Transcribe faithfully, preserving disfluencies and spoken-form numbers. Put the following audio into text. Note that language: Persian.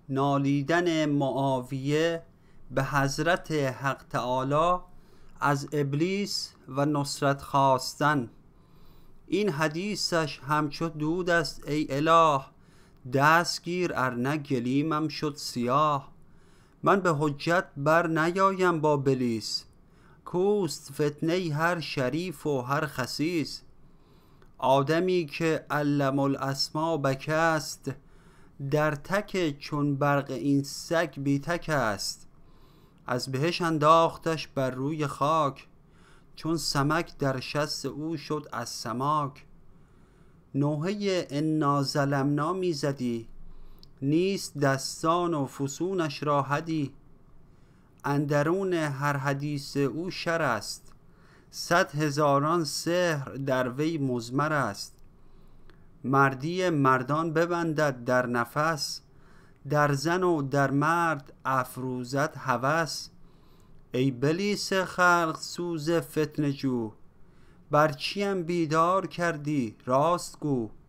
نالیدن معاویه به حضرت حق تعالی از ابلیس و نصرت خواستن. این حدیثش همچو دود است ای اله، دستگیر ارنه گلیمم شد سیاه. من به حجت بر نیایم با بلیس، کوست فتنه هر شریف و هر خسیس. آدمی که علم الاسما بکست، در تک چون برق این سگ بی تک است. از بهش انداختش بر روی خاک، چون سمک در شست او شد از سماک. نوحه انا ظلمنا می زدی، نیست دستان و فسونش را حدی. اندرون هر حدیث او شر است، صد هزاران سحر در وی مضمر است. مردی مردان ببندد در نفس، در زن و در مرد افروزد هوس. ای بلیس خلق سوز فتنه جو، بر چیم بیدار کردی راست گو.